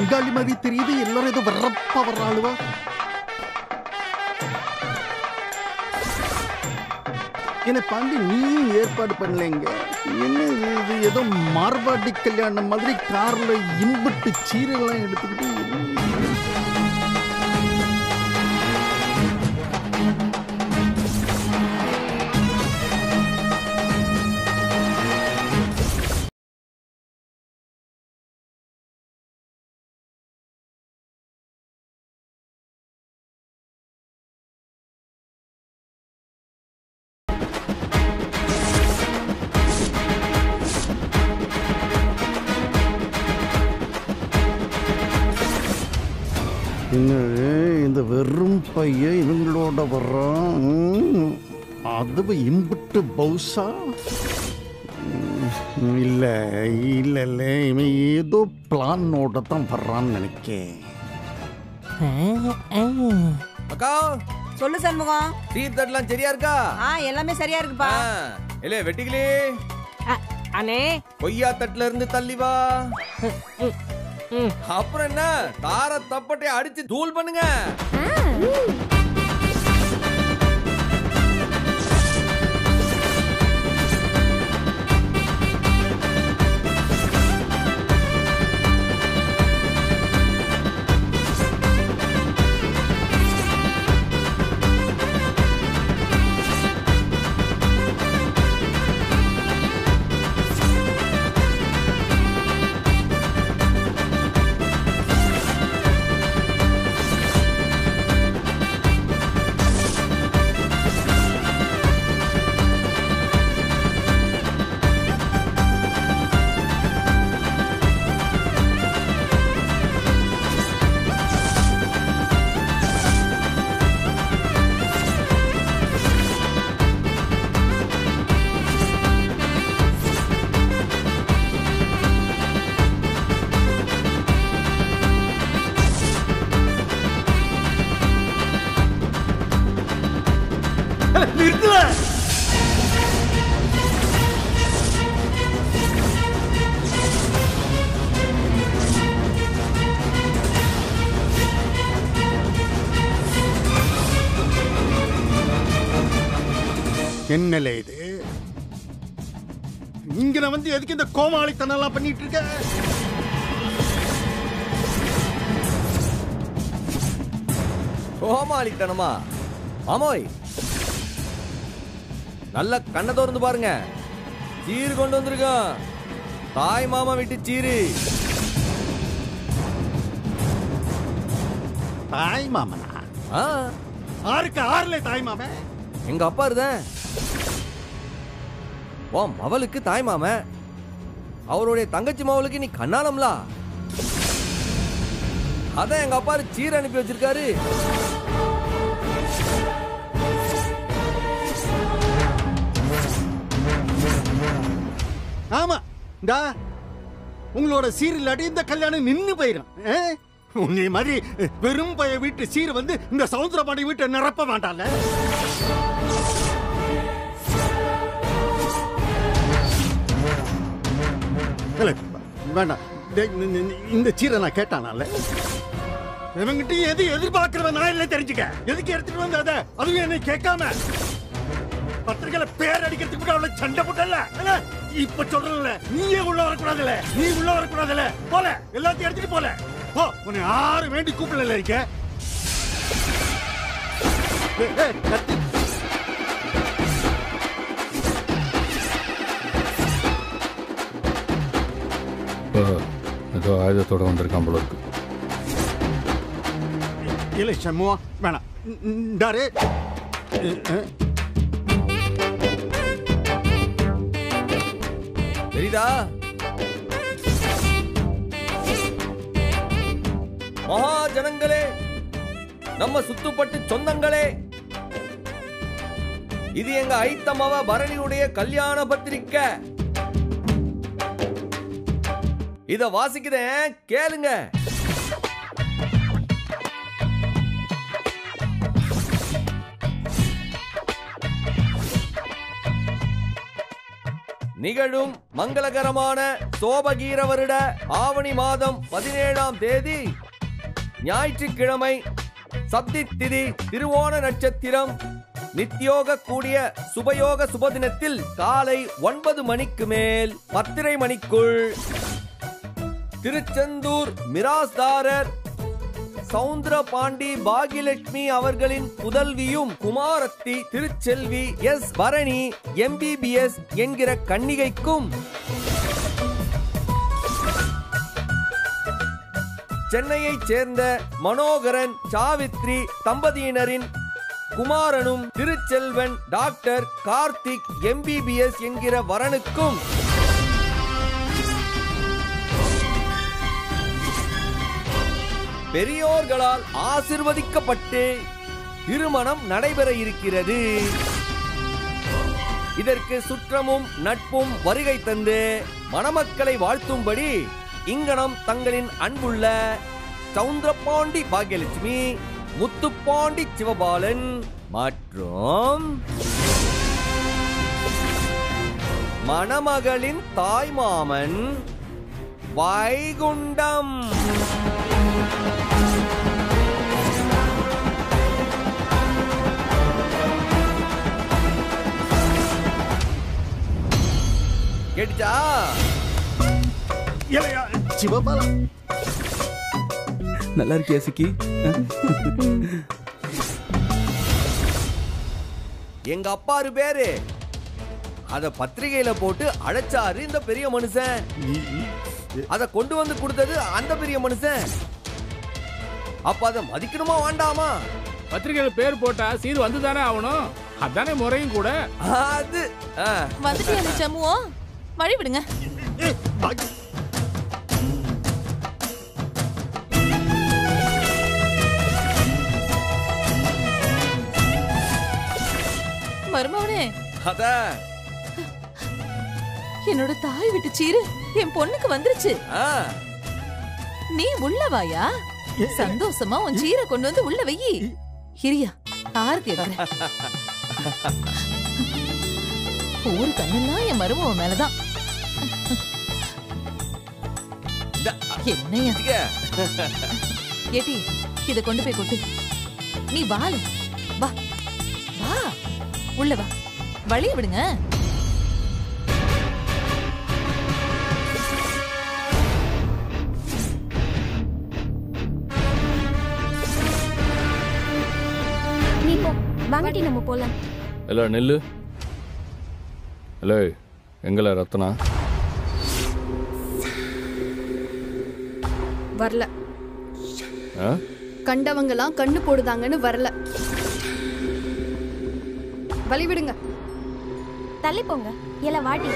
பங்காளி மாதிரி தெரியுது. எல்லாரும் ஏதோ வர்றப்பா வர்றாளுவா. என்ன பாண்டி நீயும் ஏற்பாடு பண்ணலைங்க? என்ன இது ஏதோ மார்பாட்டி கல்யாணம் மாதிரி கார்ல இம்புட்டு சீரெல்லாம் எடுத்துக்கிட்டு இந்த வெறும் பைய இவங்களோட வர்றான். அது இம்புட்டு பவுசா இல்லை இல்லை இல்லை, இவன் ஏதோ பிளானோட தான் வர்றான்னு நினைக்கேன். அக்கா சொல்லு சண்முகம். சீர்தட்டலாம் சரியா இருக்கா? எல்லாமே சரியா இருக்குப்பா. இல்ல வெட்டிகளே அண்ணே, கொய்யா தட்டுல இருந்து தள்ளி வா. அப்புறம் என்ன, தார தப்பட்டை அடிச்சு தூள் பண்ணுங்க. என்னல இது? இங்க நான் வந்து எதுக்கு இந்த கோமாளித்தனம் எல்லாம் பண்ணிட்டு இருக்க? கோமாளித்தனமா? ஆமோய், நல்ல கண்ணை திறந்து பாருங்க. சீரு கொண்டு வந்திருக்கோம். தாய் மாமா வீட்டு சீரு. தாய் மாமனா? ஆருக்கு ஆறுல தாய் மாமன்? எங்க அப்பா இருந்தேன். ஓ மவளுக்கு தாய் மாம, அவருடைய தங்கச்சி மவளுக்கு நீ கண்ணாலம்லா. அதான் எங்க அப்பா சீர் அனுப்பி வச்சிருக்காரு. ஆமா, உங்களோட சீர் இல்லாட்டி இந்த கல்யாணம் நின்னு போயிடும். உன்னை மாதிரி வெறும் பைய வீட்டு சீர் வந்து இந்த சவுந்தரபாண்டி வீட்டை நிரப்ப மாட்டால. வேண்டாம், இந்த சீரை நான் கேட்டானால இவங்கிட்ட எது எதிர்பார்க்கிறவன் நான் இல்லை தெரிஞ்சுக்க. எதுக்கு எடுத்துட்டு வந்த அத, அதுவும் என்னை கேட்காம பத்திரிகையில பேர் அடிக்கிறதுக்கு கூட அவளை சண்டை போட்டல. இப்ப சொல்றல, நீயே உள்ள வரக்கூடாதுல, நீ உள்ள வரக்கூடாதுல. போல எல்லாத்தையும் எடுத்துட்டு போல. போ, உன்னை யாரும் வேண்டி கூப்பிடல இருக்க. ஏதோ ஆயுதத்தோட வந்திருக்கான் போல இருக்கு. இல்லை சண்முகா, வேணாம். தெரியுதா? மகாஜனங்களே, நம்ம சுத்துப்பட்டு சொந்தங்களே, இது எங்க ஐத்தமவ பரணியுடைய கல்யாண பத்திரிக்கை. இத வாசிக்கிறேன், கேளுங்க. நிகழும் மங்களகரமான சோபகீர வருட ஆவணி மாதம் 17ஆம் தேதி ஞாயிற்றுக்கிழமை சப்தி திதி திருவோண நட்சத்திரம் நித்யோக கூடிய சுபயோக சுபதினத்தில் காலை 9 மணிக்கு மேல் 10:30 மணிக்குள் திருச்செந்தூர் மிராஸ்தாரர் சவுந்தரபாண்டி பாகியலட்சுமி அவர்களின் புதல்வியும் குமாரத்தி திருச்செல்வி எஸ் பரணி MBBS என்கிற கன்னிகைக்கும் சென்னையைச் சேர்ந்த மனோகரன் சாவித்ரி தம்பதியினரின் குமாரனும் திருச்செல்வன் டாக்டர் கார்த்திக் MBBS என்கிற வரனுக்கும் பெரியோர்களால் ஆசிர்வதிக்கப்பட்டு திருமணம் நடைபெற இருக்கிறது. இதற்கு சுற்றமும் நட்பும் வருகை தந்து மணமக்களை வாழ்த்தும்படி இங்கனம் தங்களின் அன்புள்ள சவுந்தரபாண்டி பாகியலட்சுமி, முத்துப்பாண்டி சிவபாலன் மற்றும் மணமகளின் தாய்மாமன் வைகுண்டம். கேட்டுச்சா? சிவபாலா நல்லா இருக்கியா சிக்கி? எங்க அப்பாரு பேரு அத பத்திரிகையில போட்டு அழைச்சாரு இந்த பெரிய மனுஷன். அத கொண்டு வந்து கொடுத்தது அந்த பெரிய மனுஷன். அப்ப அத மதிக்கணுமா வேண்டாமா? பத்திரிகையில பேர் போட்டா சீர் வந்துதானே ஆகணும். அதானே முறையும் கூட. அது வந்துட்டு சம்முவோ வழி விடுங்க. மருமவனே, அத என்னோட தாய் விட்டு சீரு என் பொண்ணுக்கு வந்துருச்சு. நீ உள்ள வாயா, சந்தோஷமா உன் சீரை கொண்டு வந்து உள்ள வையி. ஹிரியா ஆர்த்தி எடுக்கிறேன். ஊரு கண்ணெல்லாம் என் மருமவ மேலதான். என்னையா ஏட்டி, இத கொண்டு போய் கொட்டு. நீ வாழ வா வா, உள்ள வா, வழிய விடுங்க. நீ போ, வாங்கடி நம்ம போலாம். இல்ல நெல்லு. இல்ல எங்கள ரத்னா வரல. கண்டவங்கலாம் கண்ணு போடுதாங்கன்னு வரல. வழி விடுங்க. தள்ளி போங்க. எல வாடி.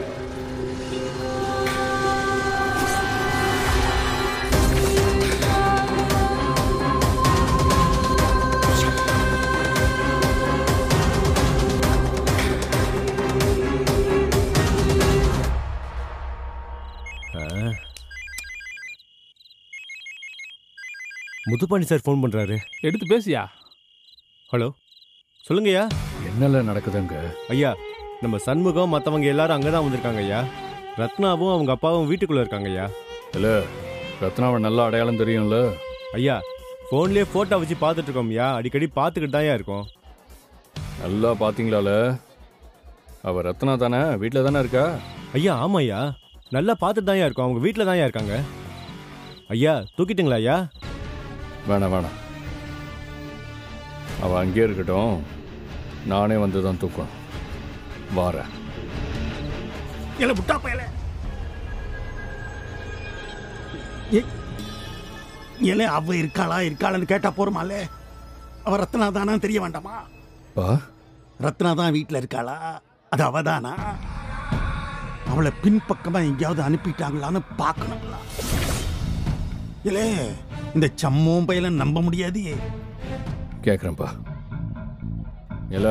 முத்துப்பாண்டி சார் ஃபோன் பண்றாரு. எடுத்து பேசியா? ஹலோ, சொல்லுங்கய்யா. என்னல நடக்குதுங்க? ஐயா, நம்ம சண்முகம் மற்றவங்க எல்லாரும் அங்கே தான் வந்திருக்காங்க ஐயா. ரத்னாவும் அவங்க அப்பாவும் வீட்டுக்குள்ளே இருக்காங்க ஐயா. இல்லை, ரத்னாவை நல்ல அடையாளம் தெரியும்ல ஐயா. ஃபோன்லேயே ஃபோட்டோ வச்சு பார்த்துட்டு இருக்கோம் ஐயா. அடிக்கடி பார்த்துக்கிட்டு தான் இருக்கோம். நல்லா பார்த்தீங்களால? அவள் ரத்னா தானே? வீட்டில் தானே இருக்கா? ஐயா ஆமாம் ஐயா, நல்லா பார்த்துட்டு தான் இருக்கோம். அவங்க வீட்டில் தான் இருக்காங்க ஐயா. தூக்கிட்டுங்களா ஐயா? வேணாம் வேணாம், அவள் அங்கேயே இருக்கட்டும். நானே வந்து தான் தூக்கணும். வாரேன். முட்டா பயல அவ இருக்காளான்னு கேட்டா போறமால? அவ ரத்னா தானா தெரிய வேண்டாமா? ரத்னா தான் வீட்டில் இருக்காளா? அது அவதானா? அவளை பின்பக்கமா எங்கேயாவது அனுப்பிட்டாங்களான்னு பார்க்கணுங்களா? இல்ல இந்த சம்மோம் பையல நம்ப முடியாது. கேட்குறேன்ப்பா. இல்ல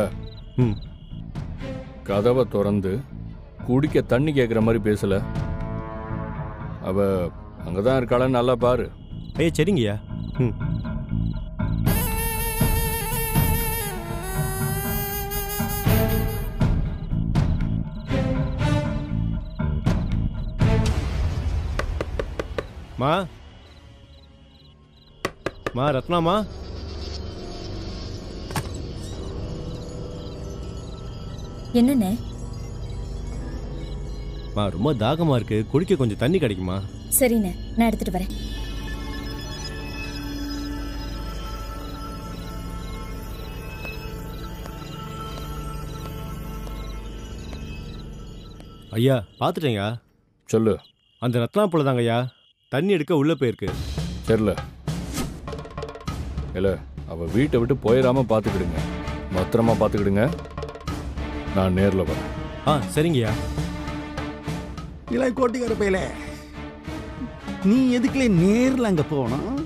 கதவை திறந்து குடிக்க தண்ணி கேட்குற மாதிரி பேசல. அவ அங்கதான் இருக்காளான்னு நல்லா பாரு. ஐயா சரிங்கய்யா. மா மா ரத்னாமா என்னண்ணே? மா ரொம்ப தாகமா இருக்கு, குடிக்க கொஞ்சம் தண்ணி கிடைக்குமா? சரிண்ணே, நான் எடுத்துட்டு வரேன். ஐயா பார்த்துட்டேங்க. சொல்லு. அந்த ரத்னா போல தாங்க ஐயா தண்ணி எடுக்க உள்ள போயிருக்கு. தெரியல இல்லை, அவள் வீட்டை விட்டு போயிடாம பார்த்துக்கிடுங்க, பத்திரமா பார்த்துக்கிடுங்க. நான் நேரில் வரேன். சரிங்கய்யா. இல்லை கோட்டிக்கார பையில, நீ எதுக்குல நேரில் அங்கே போகணும்?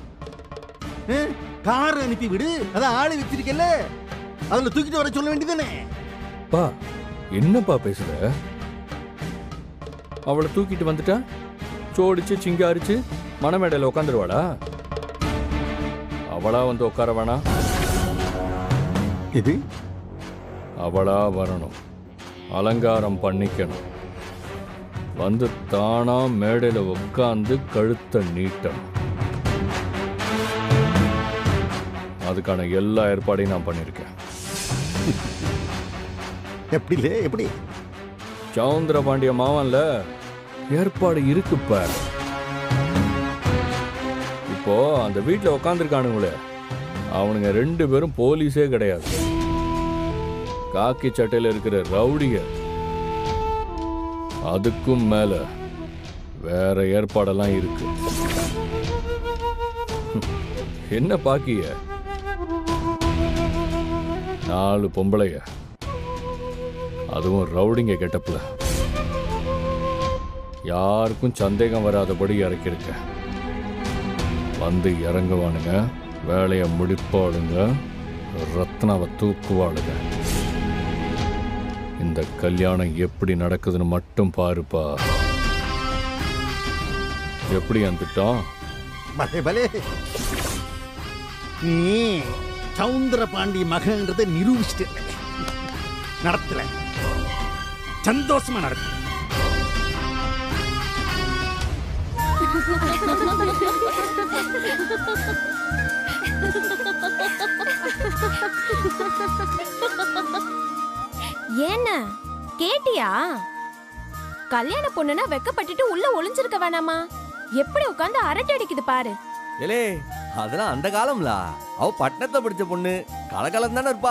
கார் அனுப்பி விடு, அதான் ஆளை வச்சிருக்கல, அதில் தூக்கிட்டு வர சொல்ல வேண்டியதானே? பா என்னப்பா பேசுற? அவளை தூக்கிட்டு வந்துட்டா சோடிச்சு சிங்காரிச்சு மணமேடையில் உட்காந்துருவாளா? அவளா வந்து உட்கார வேணாம். இது அவளா வரணும், அலங்காரம் பண்ணிக்கணும், வந்து தானா மேடையில உட்காந்து கழுத்தை நீட்டணும். அதுக்கான எல்லா ஏற்பாடையும் நான் பண்ணியிருக்கேன். எப்படிலே எப்படி? சவுந்தர பாண்டிய மாவன்ல ஏற்பாடு இருக்குப்ப. இப்போ அந்த வீட்டில் உக்காந்துருக்கானுங்களே, அவனுங்க 2 பேரும் போலீஸே கிடையாது, காக்கி சட்டையில் இருக்கிற ரவுடிய. அதுக்கும் மேல வேற ஏற்பாடெல்லாம் இருக்கு. என்ன பாக்கிய? 4 பொம்பளைய, அதுவும் ரவுடிங்க கெட்டப்ல, யாருக்கும் சந்தேகம் வராதபடி இறக்கிருக்க. வந்து இறங்குவானுங்க, வேலையை முடிப்பாளுங்க, ரத்னாவை தூக்குவாளுங்க. இந்த கல்யாணம் எப்படி நடக்குதுன்னு மட்டும் பாருப்பா. எப்படி வந்துட்டோம்? பலே பலே, நீ சவுந்தர பாண்டி மகன்றதை நிரூபிச்சுட்டு நடத்துல சந்தோஷமா நடத்து. ஏன்னா கேட்டியா? கல்யாண பொண்ணுனா வெக்கப்பட்டுட்டு உள்ள ஒளிஞ்சிருக்க வேணாமா? எப்படி உட்கார்ந்து அரட்டை அடிக்குது பாரு. ஏலே, அதெல்லாம் அந்த காலம்ல. அவ பட்டணத்தை படிச்ச பொண்ணு, கலகலம் தானே இருப்பா.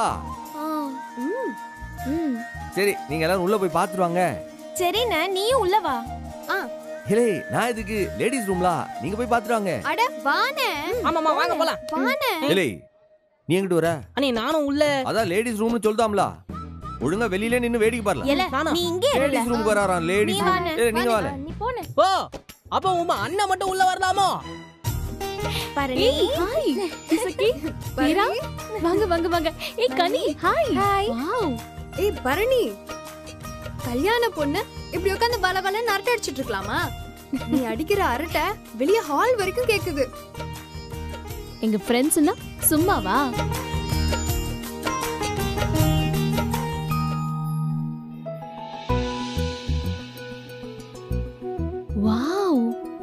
சரி, நீங்க எல்லாரும் உள்ள போய் பாத்துருவாங்க. சரிண்ணா, நீயும் உள்ள வா. ஏலே, நான் இதுக்கு லேடிஸ் ரூம்ல, நீங்க போய் பாத்துருவாங்க. அட வானே. ஆமாமா, வாங்க போலாம். வானே. ஏலே, நீ எங்கிட்டு வர? அண்ணே நானும் உள்ள. அதான் லேடிஸ் ரூம்னு சொல்தாம்ல, ஒழுங்கா வெளியில நின்னு வேடிக்கை பாருல. நீ இங்கே இரு. லேடிஸ் ரூமுக்கு வராராம். Ladies room. ஏய், நீங்க வாங்க. நீ போனே. ஓ, அப்ப உமா அண்ணன் மட்டும் உள்ள வரலாமோ? பரணி, ஹாய் இசக்கி, மீரா, வாங்க வாங்க வாங்க. ஏய் கனி, ஹாய். வாவ். ஏய் பரணி, கல்யாண பொண்ணு இப்படி உட்கார்ந்து பலபலன்னு அரட்டை அடிச்சிட்டு இருக்கலாமா? நீ அடிக்கிற அரட்டை வெளிய ஹால் வரைக்கும் கேக்குது. எங்க ஃப்ரெண்ட்ஸ்னா சும்மாவா? Wow.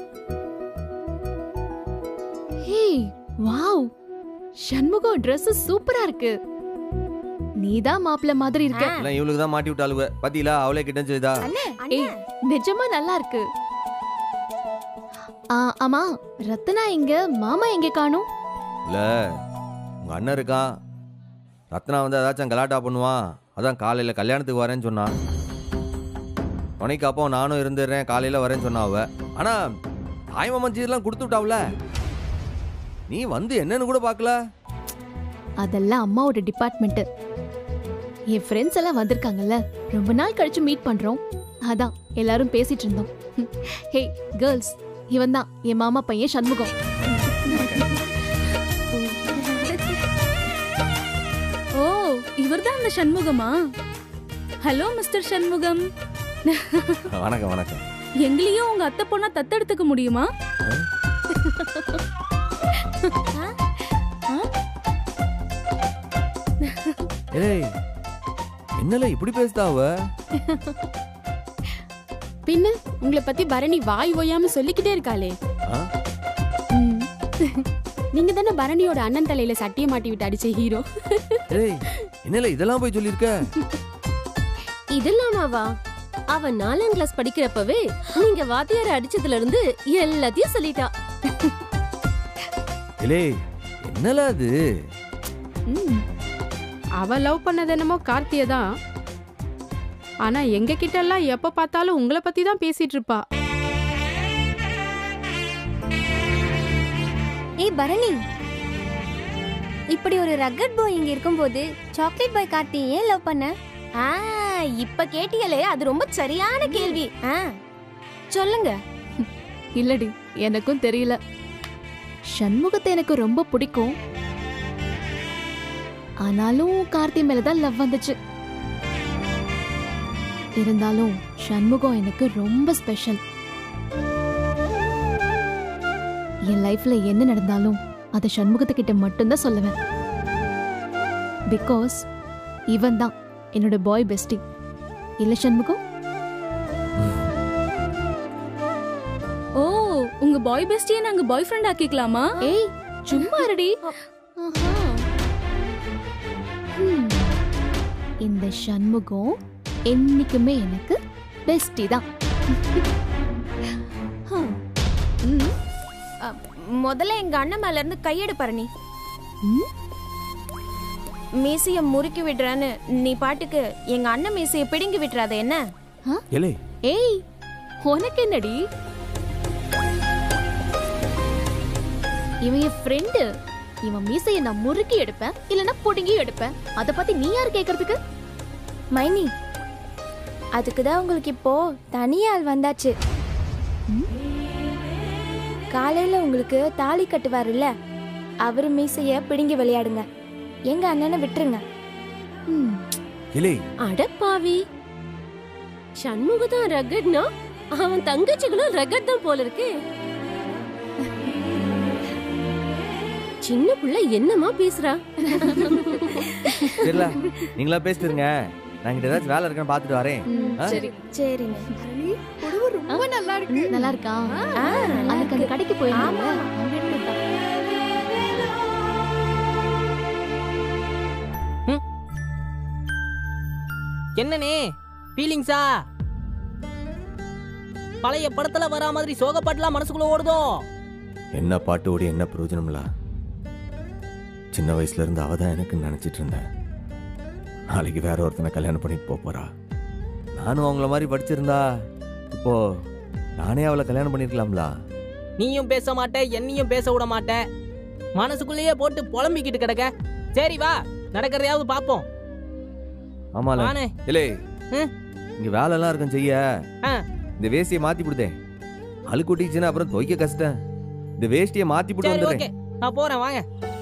Hey, wow. Shanmugam Dress சூப்பரா இருக்கு. நீதான் மாப்பிள்ள மாதிரி இருக்க. எல்லாம் இவளுக்கு தான் மாட்டி விட்டாளுவ. பாத்தீங்களா, அவளே கிட்ட செய்தா. ஏய், நிஜமா நல்லா இருக்கு. ஆமா, ரத்னா எங்க? மாமா எங்க காணோம்? இல்ல, உங்க அண்ணன் இருக்கான். ரத்னா வந்து ஏதாச்சும் கலாட்டா பண்ணுவான், அதான் காலையில கல்யாணத்துக்கு வரேன்னு சொன்னான். உனக்கு அப்போ நானும் இருந்துடுறேன், காலையில வரேன்னு சொன்னா அவ. ஆனா தாய்மாமன் சீரெல்லாம் கொடுத்து விட்டாவுல, நீ வந்து என்னன்னு கூட பார்க்கல. அதெல்லாம் அம்மாவோட டிபார்ட்மெண்ட். என் ஃப்ரெண்ட்ஸ் எல்லாம் வந்திருக்காங்கல்ல, ரொம்ப நாள் கழிச்சு மீட் பண்றோம், அதான் எல்லாரும் பேசிட்டு இருந்தோம். ஹே கேர்ள்ஸ், இவன் தான் என் மாமா பையன் சண்முகம். ஓ, இவர்தான் அந்த சண்முகமா? Hello mister Shanmugam. வணக்கம் வணக்கம். எங்களையும் உங்க அத்தை பொண்ணா தத்தெடுத்துக்க முடியுமா? ஏய், என்னல இப்படி பேசுதாவ? பின்ன உங்களை பத்தி பரணி வாய் ஓயாம சொல்லிக்கிட்டே இருக்காளே. நீங்க தானே பரணியோட அண்ணன் தலையில சட்டியை மாட்டி விட்டு அடிச்ச ஹீரோ. ஏய் என்னல இதெல்லாம் போய் சொல்லிருக்க? இதெல்லாமாவா? அவன் 4ஆம் கிளாஸ் படிக்கிறப்பவே நீங்க வாத்தியார அடிச்சதுல இருந்து எல்லாத்தையும் சொல்லிட்டா. ஏலே என்னல அது? அவ லவ் பண்ணது என்னமோ கார்த்திய தான். ஆனா எங்க கிட்ட எல்லாம் எப்ப பார்த்தாலும் உங்களை பத்தி தான் பேசிட்டு இருப்பா. ஏய் பரணி, இப்படி ஒரு ரக்கட் பாய் இங்க இருக்கும்போது சாக்லேட் பாய் கார்த்தி ஏன் லவ் பண்ண? இப்ப கேட்டியலே, அது ரொம்ப சரியான கேள்வி. சொல்லுங்க. இல்லடி, எனக்கும் தெரியல. சண்முகத்தை எனக்கு ரொம்ப பிடிக்கும். ஆனாலும் கார்த்தி மேலதான் லவ் வந்துச்சு. இருந்தாலும் சண்முகம் எனக்கு ரொம்ப ஸ்பெஷல். என் லைஃப்ல என்ன நடந்தாலும் அதை சண்முகத்துக்கிட்ட மட்டும்தான் சொல்லுவேன். பிகாஸ் இவன் தான் என்னோட பாய் பெஸ்டி. இல்ல சண்முகம்? ஓ, உங்க பாய் பெஸ்டியை நாங்க பாய் ஃப்ரெண்ட் ஆக்கிக்கலாமா? ஏய் சும்மா இருடி. இந்த சண்முகம் என்னைக்குமே எனக்கு பெஸ்டி தான். முதல்ல எங்க அண்ணன் மேல இருந்து கையெடு பரணி. மீசைய முறுக்கி விடுறான்னு நீ பாட்டுக்கு எங்க அண்ணன் மீசைய பிடுங்கி விட்டுறாத என்ன? ஏய் உனக்கு என்னடி? இவன் என் ஃப்ரெண்டு. இவன் மீசைய நான் முறுக்கி எடுப்பேன், இல்லனா புடுங்கி எடுப்பேன். அத பத்தி நீ யாரு கேக்குறதுக்கு? மைனி, அதுக்குதான் உங்களுக்கு இப்போ தனியாள் வந்தாச்சு. காலையில உங்களுக்கு தாலி கட்டுவாருல்ல, அவரு மீசைய பிடுங்கி விளையாடுங்க. எங்க அண்ணனை விட்டுருங்க. அடப்பாவி, சண்முகதான் ரகட்னா அவன் தங்கச்சிகளும் ரகட் தான் போல இருக்கு. சின்ன புள்ள என்னமா பேசுறா? தெரியல, நீங்களா பேசிட்டுருங்க. நான் கிட்ட ஏதாச்சும் வேலை இருக்கான்னு பாத்துட்டு வரேன். சரி சரிங்க. புடவை ரொம்ப நல்லா இருக்கு. நல்லா இருக்கா? அதுக்கு அந்த கடைக்கு போயிருந்தாங்க. என்னனே ஃபீலிங்ஸா? பழைய படத்துல வரா மாதிரி சோகப்பாட்டுலாம் மனசுக்குள்ள ஓடுதோ? என்ன பாட்டு ஓடி என்ன பிரயோஜனம்ல? சின்ன வயசுல இருந்து அவதான் எனக்கு நினைச்சிட்டு இருந்தேன். நாளைக்கு வேற ஒருத்தனை கல்யாணம் பண்ணிட்டு போறா. நானும் அவங்கள மாதிரி படிச்சிருந்தா இப்போ நானே அவளை கல்யாணம் பண்ணிருக்கலாம்ல. நீயும் பேச மாட்ட, என்னையும் பேச விட மாட்ட. மனசுக்குள்ளேயே போட்டு புலம்பிக்கிட்டு கிடக்க. சரி வா, நடக்கிறதையாவது பாப்போம். ஆமால இல்லே, இங்க வேலை எல்லாம் இருக்கும் செய்ய. இந்த வேஷ்டியை மாத்தி விடுதே, அழுக்குட்டிச்சுன்னா அப்புறம் துவைக்க கஷ்டம். இந்த வேஷ்டியை மாத்தி விட்டு வந்துடுறேன். நான் போறேன், வாங்க.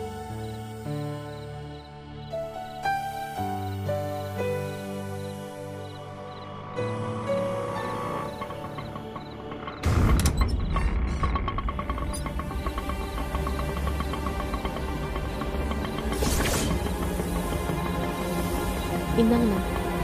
இந்தாங்கண்ணா.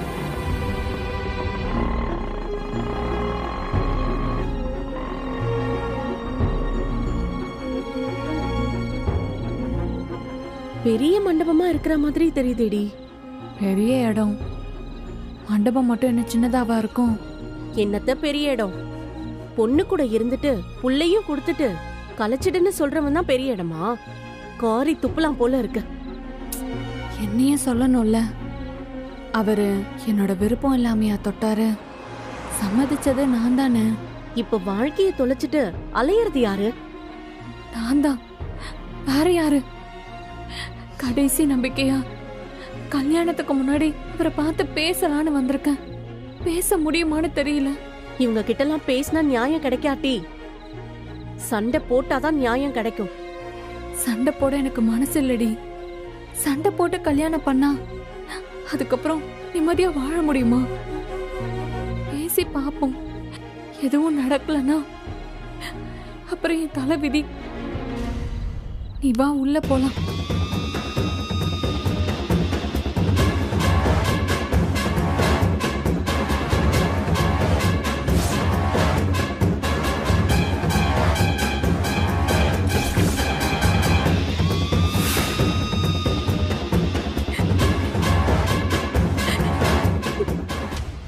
பெரிய மண்டபமா இருக்கிற மாதிரி தெரியுதேடி. பெரிய இடம். மண்டபம் மட்டும் என்ன சின்னதாவா இருக்கும்? என்னத்த பெரிய இடம்? பொண்ணு கூட இருந்துட்டு புள்ளையும் கொடுத்துட்டு கலைச்சிடுன்னு சொல்றவன் தான் பெரிய இடமா? காரி துப்பலாம் போல இருக்கு. என்னையே சொல்லணும்ல. அவரு என்னோட விருப்பம் இல்லாமையா தொட்டாரு? சம்மதிச்சது நான் தானே. இப்ப வாழ்க்கைய தொலைச்சிட்டு அலையறது யாரு? நான் தான். வேற யாரு? கடைசி நம்பிக்கையா கல்யாணத்துக்கு முன்னாடி அவரை பார்த்து பேசலான்னு வந்திருக்கேன். பேச முடியுமான்னு தெரியல. இவங்க கிட்ட எல்லாம் பேசினா நியாயம் கிடைக்காட்டி சண்டை போட்டாதான் நியாயம் கிடைக்கும். சண்டை போட எனக்கு மனசு இல்லடி. சண்டை போட்டு கல்யாணம் பண்ணா அதுக்கப்புறம் நிம்மதியா வாழ முடியுமா? பேசி பாப்போம். எதுவும் நடக்கலன்னா அப்புறம் என் தலை விதி. நீ வா, உள்ள போலாம்.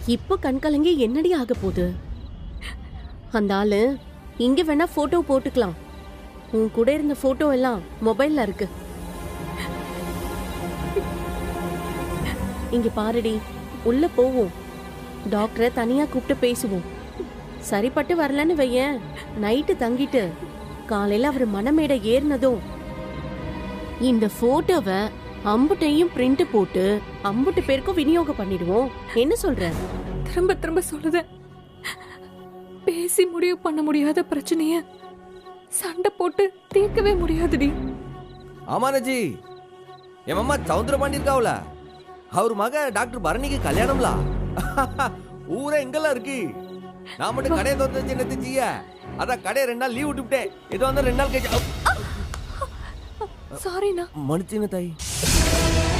இப்போ கண் கலங்கி என்னடி ஆக போகுது? அந்த ஆளு இங்க வேணா போட்டோ போட்டுக்கலாம். உன் கூட இருந்த போட்டோ எல்லாம் மொபைல்ல இருக்கு. இங்க பாருடி, உள்ள போவோம். டாக்டரை தனியா கூப்பிட்டு பேசுவோம். சரிப்பட்டு வரலன்னு வையேன், நைட்டு தங்கிட்டு காலையில அவர் மனமேடை ஏறினதும் இந்த போட்டோவை அம்புட்டையும் பிரிண்ட் போட்டு அம்புட்டு பேருக்கும் விநியோகம் பண்ணிடுவோம். என்ன சொல்ற? திரும்ப திரும்ப சொல்லுத, பேசி முடிவு பண்ண முடியாத பிரச்சனைய சண்டை போட்டு தீர்க்கவே முடியாதுடி. ஆமானஜி, என் அம்மா சவுந்தரபாண்டி இருக்காவுல, அவர் மக டாக்டர் பரணிக்கு கல்யாணம்ல. ஊரே எங்கெல்லாம் இருக்கு. நான் மட்டும் கடையை தோத்த சின்னத்து செய்ய, அதான் கடையை 2 நாள் லீவ் விட்டுவிட்டேன். ஏதோ வந்து 2 நாள் கழிச்சு. சாரிண்ணா. மன்னிச்சுங்க தாய்.